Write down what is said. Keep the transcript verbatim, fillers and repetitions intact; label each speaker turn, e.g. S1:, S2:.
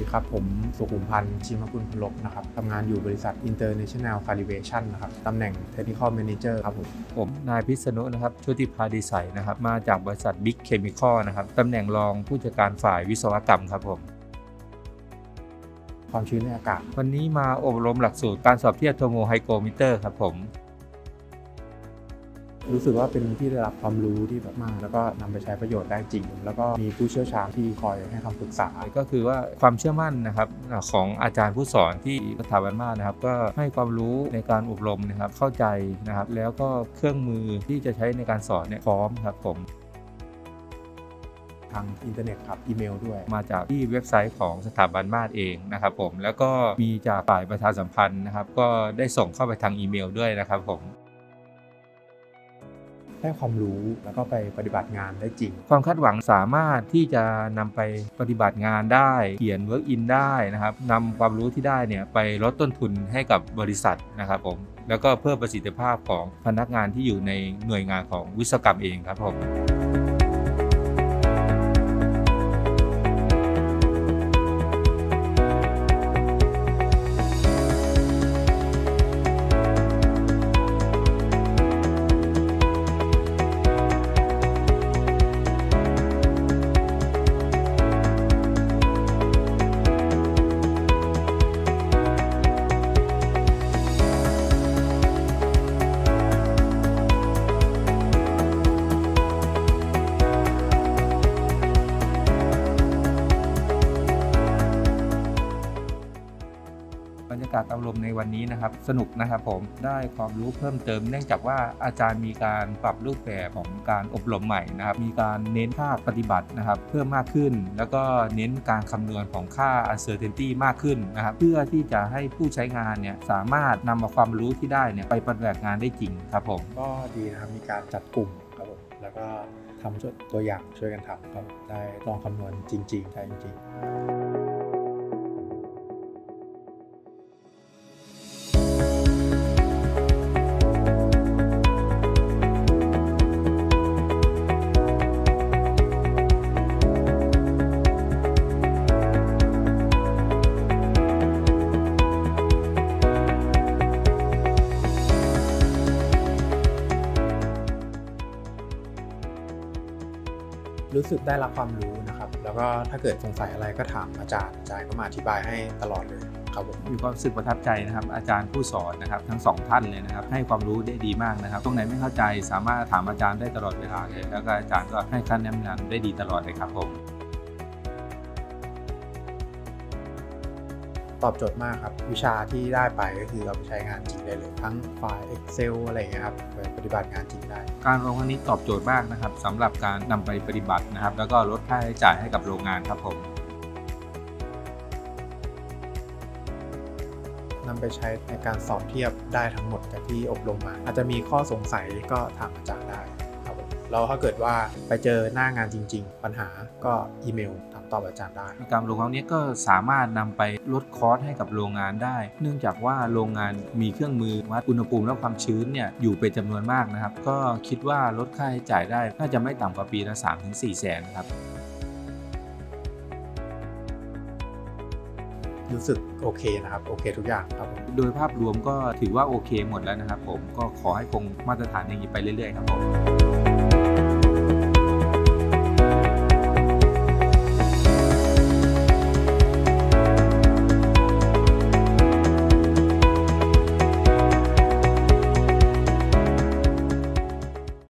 S1: ครับผมสุขุมพันธ์ชิมกุลพลบนะครับทำงานอยู่บริษัท International Calibration นะครับตำแหน่ง Technical Manager ครับผม
S2: ผมนายพิษณุนะครับชุติภาดีใสนะครับมาจากบริษัท Big Chemical นะครับตำแหน่งรองผู้จัดการฝ่ายวิศวกรรมครับผม
S1: ความชื้นในอากาศ
S2: วันนี้มาอบรมหลักสูตรการสอบเทียบโทโมไฮโกรมิเตอร์ครับผม
S1: รู้สึกว่าเป็นที่ได้รับความรู้ที่แบบมากแล้วก็นำไปใช้ประโยชน์ได้จริงแล้วก็มีผู้เชี่ยวชาญที่คอยให้คำปรึกษา
S2: ก็คือว่าความเชื่อมั่นนะครับของอาจารย์ผู้สอนที่สถาบันมานะครับก็ให้ความรู้ในการอบรมนะครับเข้าใจนะครับแล้วก็เครื่องมือที่จะใช้ในการสอนเนี่ยพร้อมครับผม
S1: ทางอินเทอร์เน็ตครับอีเมลด้วย
S2: มาจากที่เว็บไซต์ของสถาบันมาศเองนะครับผมแล้วก็มีจากฝ่ายประชาสัมพันธ์นะครับก็ได้ส่งเข้าไปทางอีเมลด้วยนะครับผม
S1: ได้ความรู้แล้วก็ไปปฏิบัติงานได้จริง
S2: ความคาดหวังสามารถที่จะนำไปปฏิบัติงานได้เขียน work in ได้นะครับนำความรู้ที่ได้เนี่ยไปลดต้นทุนให้กับบริษัทนะครับผมแล้วก็เพิ่มประสิทธิภาพของพนักงานที่อยู่ในหน่วยงานของวิศวกรรมเองครับผมบรรยากาศอบรมในวันนี้นะครับสนุกนะครับผมได้ความรู้เพิ่มเติมเนื่องจากว่าอาจารย์มีการปรับรูปแบบของการอบรมใหม่นะครับมีการเน้นภาคปฏิบัตินะครับเพิ่มมากขึ้นแล้วก็เน้นการคำนวณของค่า uncertainty มากขึ้นนะครับเพื่อที่จะให้ผู้ใช้งานเนี่ยสามารถนำเอาความรู้ที่ได้เนี่ยไปปฏิบัติงานได้จริงครับผม
S1: ก็ดีนะครับมีการจัดกลุ่มครับผมแล้วก็ทำตัวอย่างช่วยกันทำครับได้ลองคำนวณจริงๆใช่จริงๆรู้สึกได้รับความรู้นะครับแล้วก็ถ้าเกิดสงสัยอะไรก็ถามอาจารย์อาจารย์ก็มาอธิบายให้ตลอดเลยครับผม
S2: มีความรู้สึกประทับใจนะครับอาจารย์ผู้สอนนะครับทั้งสองท่านเลยนะครับให้ความรู้ได้ดีมากนะครับตรงไหนไม่เข้าใจสามารถถามอาจารย์ได้ตลอดเวลาเลยแล้วก็อาจารย์ก็ให้คำแนะนำได้ดีตลอดเลยครับผม
S1: ตอบโจทย์มากครับวิชาที่ได้ไปก็คือเราไปใช้งานจริงได้เลยทั้งไฟล์ Excel อะไรอย่างเงี้ยครับไปปฏิบัติงานจริงได้
S2: การลงครั้งนี้ตอบโจทย์มากนะครับสำหรับการนำไปปฏิบัตินะครับแล้วก็ลดค่าใช้จ่ายให้กับโรงงานครับผม
S1: นำไปใช้ในการสอบเทียบได้ทั้งหมดจากที่อบรมมาอาจจะมีข้อสงสัยก็ถามอาจารย์ได้ครับผมแล้วถ้าเกิดว่าไปเจอหน้างานจริงๆปัญหาก็อีเมลถามตอบอาจารย์ได้
S2: การลงครั้งนี้ก็สามารถนำไปลดคอสให้กับโรงงานได้เนื่องจากว่าโรงงานมีเครื่องมือวัดอุณหภูมิและความชื้นเนี่ยอยู่เป็นจำนวนมากนะครับก็คิดว่าลดค่าใช้จ่ายได้น่าจะไม่ต่ำกว่าปีละ สามถึงสี่ แสนครับ
S1: รู้สึกโอเคนะครับโอเคทุกอย่างครับ
S2: โดยภาพรวมก็ถือว่าโอเคหมดแล้วนะครับผมก็ขอให้คงมาตรฐานอย่างนี้ไปเรื่อยๆครับผม